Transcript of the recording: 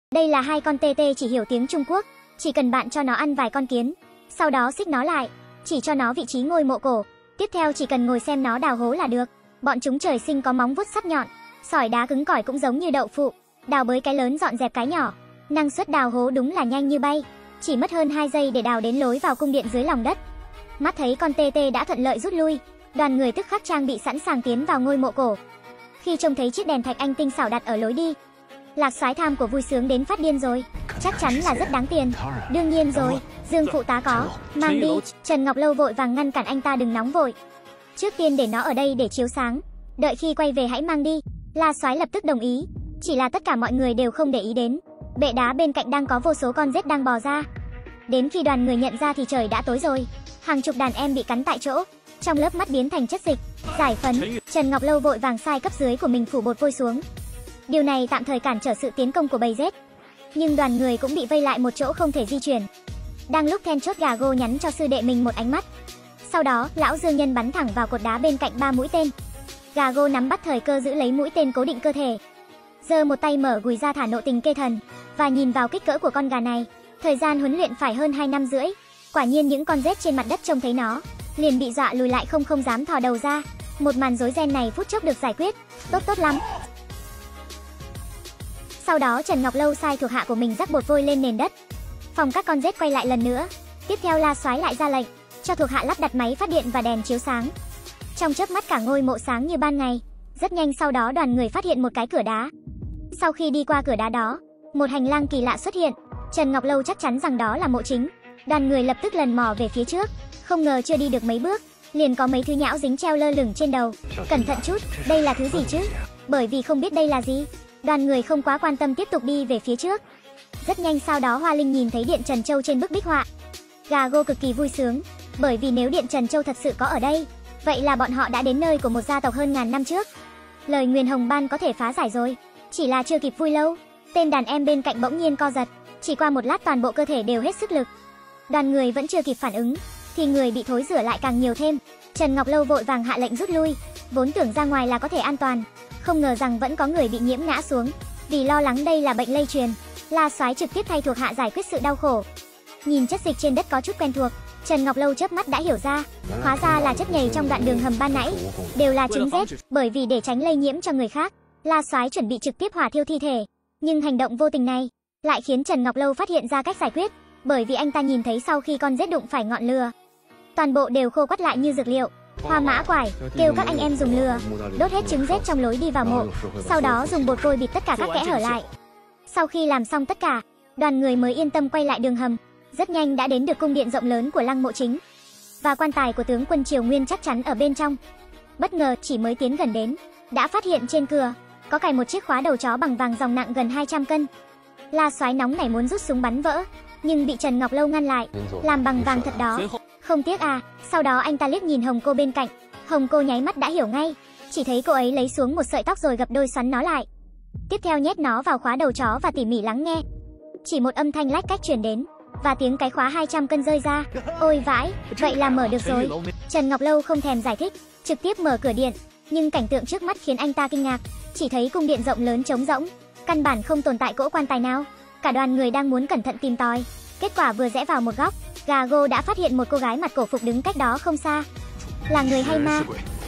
Đây là hai con tê tê chỉ hiểu tiếng Trung Quốc, chỉ cần bạn cho nó ăn vài con kiến, sau đó xích nó lại, chỉ cho nó vị trí ngôi mộ cổ, tiếp theo chỉ cần ngồi xem nó đào hố là được. Bọn chúng trời sinh có móng vuốt sắc nhọn, sỏi đá cứng cỏi cũng giống như đậu phụ, đào bới cái lớn dọn dẹp cái nhỏ. Năng suất đào hố đúng là nhanh như bay, chỉ mất hơn 2 giây để đào đến lối vào cung điện dưới lòng đất. Mắt thấy con tê tê đã thuận lợi rút lui, đoàn người tức khắc trang bị sẵn sàng tiến vào ngôi mộ cổ. Khi trông thấy chiếc đèn thạch anh tinh xảo đặt ở lối đi, Lạc Soái tham của vui sướng đến phát điên rồi, chắc chắn là rất đáng tiền. Đương nhiên rồi, Dương phụ tá có, mang đi. Trần Ngọc Lâu vội vàng ngăn cản anh ta đừng nóng vội. Trước tiên để nó ở đây để chiếu sáng, đợi khi quay về hãy mang đi. La Soái lập tức đồng ý, chỉ là tất cả mọi người đều không để ý đến bệ đá bên cạnh đang có vô số con rết đang bò ra. Đến khi đoàn người nhận ra thì trời đã tối rồi, hàng chục đàn em bị cắn tại chỗ, trong lớp mắt biến thành chất dịch, giải phấn. Trần Ngọc Lâu vội vàng sai cấp dưới của mình phủ bột vôi xuống. Điều này tạm thời cản trở sự tiến công của bầy rết, nhưng đoàn người cũng bị vây lại một chỗ không thể di chuyển. Đang lúc then chốt, Gago nhắn cho sư đệ mình một ánh mắt. Sau đó, lão Dương Nhân bắn thẳng vào cột đá bên cạnh 3 mũi tên. Gago nắm bắt thời cơ giữ lấy mũi tên cố định cơ thể, giơ một tay mở gùi ra thả nộ tình kê thần, và nhìn vào kích cỡ của con gà này. Thời gian huấn luyện phải hơn 2 năm rưỡi. Quả nhiên những con rết trên mặt đất trông thấy nó, liền bị dọa lùi lại không dám thò đầu ra. Một màn rối ren này phút chốc được giải quyết, tốt lắm. Sau đó Trần Ngọc Lâu sai thuộc hạ của mình rắc bột vôi lên nền đất, phòng các con rết quay lại lần nữa. Tiếp theo La Soái lại ra lệnh cho thuộc hạ lắp đặt máy phát điện và đèn chiếu sáng. Trong chớp mắt cả ngôi mộ sáng như ban ngày. Rất nhanh sau đó đoàn người phát hiện một cái cửa đá. Sau khi đi qua cửa đá đó, một hành lang kỳ lạ xuất hiện. Trần Ngọc Lâu chắc chắn rằng đó là mộ chính. Đoàn người lập tức lần mò về phía trước, không ngờ chưa đi được mấy bước, liền có mấy thứ nhão dính treo lơ lửng trên đầu. Cẩn thận chút, đây là thứ gì chứ? Bởi vì không biết đây là gì, đoàn người không quá quan tâm tiếp tục đi về phía trước. Rất nhanh sau đó Hoa Linh nhìn thấy điện Trần Châu trên bức bích họa. Gago cực kỳ vui sướng, bởi vì nếu điện Trần Châu thật sự có ở đây, vậy là bọn họ đã đến nơi của một gia tộc hơn ngàn năm trước. Lời nguyền hồng ban có thể phá giải rồi, chỉ là chưa kịp vui lâu, tên đàn em bên cạnh bỗng nhiên co giật, chỉ qua một lát toàn bộ cơ thể đều hết sức lực. Đoàn người vẫn chưa kịp phản ứng, thì người bị thối rửa lại càng nhiều thêm. Trần Ngọc Lâu vội vàng hạ lệnh rút lui, vốn tưởng ra ngoài là có thể an toàn, không ngờ rằng vẫn có người bị nhiễm ngã xuống. Vì lo lắng đây là bệnh lây truyền, La Soái trực tiếp thay thuộc hạ giải quyết sự đau khổ. Nhìn chất dịch trên đất có chút quen thuộc, Trần Ngọc Lâu chớp mắt đã hiểu ra, hóa ra là chất nhầy trong đoạn đường hầm ban nãy đều là trứng rết. Bởi vì để tránh lây nhiễm cho người khác, La Soái chuẩn bị trực tiếp hỏa thiêu thi thể, nhưng hành động vô tình này lại khiến Trần Ngọc Lâu phát hiện ra cách giải quyết. Bởi vì anh ta nhìn thấy sau khi con rết đụng phải ngọn lửa, toàn bộ đều khô quắt lại như dược liệu. Hoa Mã Quải kêu các anh em dùng lửa đốt hết trứng rết trong lối đi vào mộ, sau đó dùng bột vôi bịt tất cả các kẽ hở lại. Sau khi làm xong tất cả, đoàn người mới yên tâm quay lại đường hầm. Rất nhanh đã đến được cung điện rộng lớn của lăng mộ chính, và quan tài của tướng quân Triều Nguyên chắc chắn ở bên trong. Bất ngờ chỉ mới tiến gần đến, đã phát hiện trên cửa có cài một chiếc khóa đầu chó bằng vàng dòng nặng gần 200 cân. La Soái nóng nảy muốn rút súng bắn vỡ, nhưng bị Trần Ngọc Lâu ngăn lại. Làm bằng vàng thật đó, không tiếc à? Sau đó anh ta liếc nhìn Hồng Cô bên cạnh. Hồng Cô nháy mắt đã hiểu ngay, chỉ thấy cô ấy lấy xuống một sợi tóc rồi gập đôi xoắn nó lại, tiếp theo nhét nó vào khóa đầu chó và tỉ mỉ lắng nghe. Chỉ một âm thanh lách cách truyền đến, và tiếng cái khóa 200 cân rơi ra. Ôi vãi, vậy là mở được rồi. Trần Ngọc Lâu không thèm giải thích, trực tiếp mở cửa điện. Nhưng cảnh tượng trước mắt khiến anh ta kinh ngạc, chỉ thấy cung điện rộng lớn trống rỗng, căn bản không tồn tại cỗ quan tài nào. Cả đoàn người đang muốn cẩn thận tìm tòi, kết quả vừa rẽ vào một góc, Gago đã phát hiện một cô gái mặc cổ phục đứng cách đó không xa. Là người hay ma?